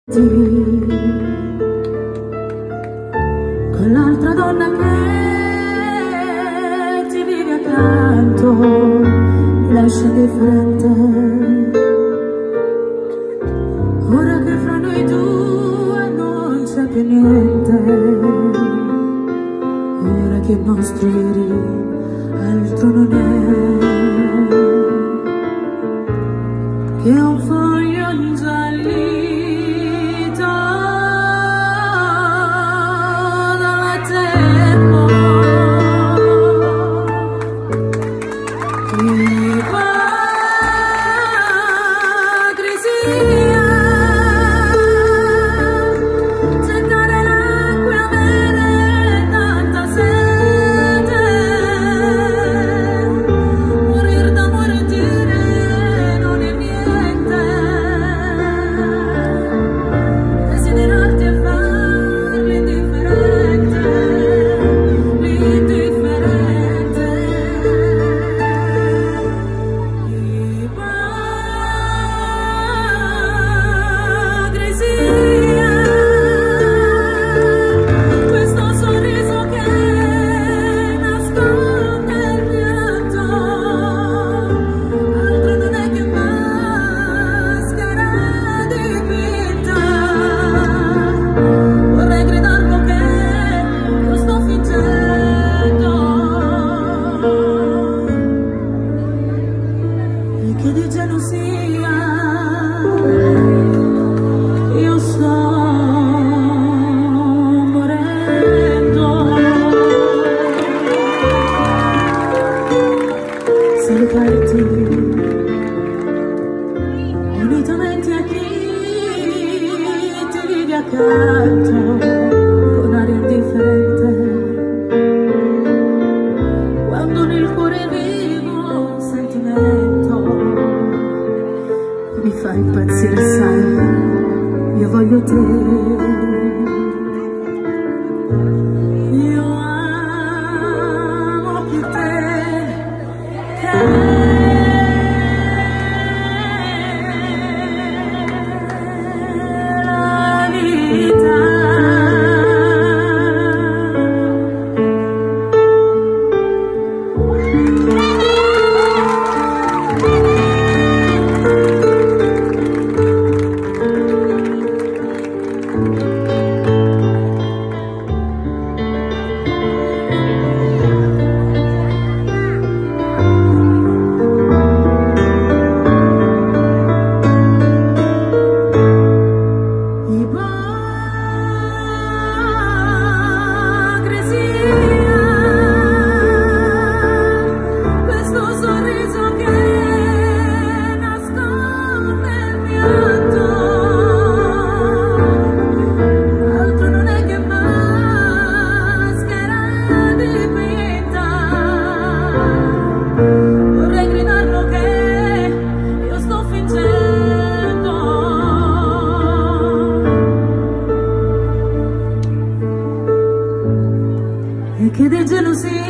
con l'altra donna che ti vive accanto mi lascia indifferente. Ora che fra noi due non c'è più niente, ora che il nostro ieri altro non è che un foglio ingiallito dal tempo. Ipocrisia, gettare l'acqua e avere tanta sete, morir d'amore e dire non è niente, desiderarti e farmi l'indifferente, l'indifferente. Ipocrisia, questo sorriso che nasconde il pianto, altro non è che maschera dipinta. Vorrei gridarlo che io sto fingendo e che di gelosia io sto morendo. Salutarti unitamente a chi ti vive accanto con aria indifferente, quando nel cuore vivo un sentimento mi fa impazzire, sai, io voglio te, io amo più te che la vita. E che di gelosia